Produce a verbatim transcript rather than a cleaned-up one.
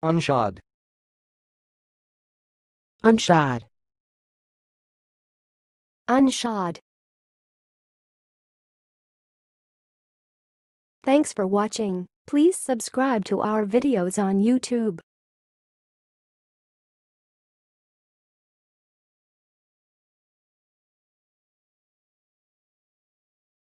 unshod, unshod, unshod. Thanks for watching. Please subscribe to our videos on YouTube.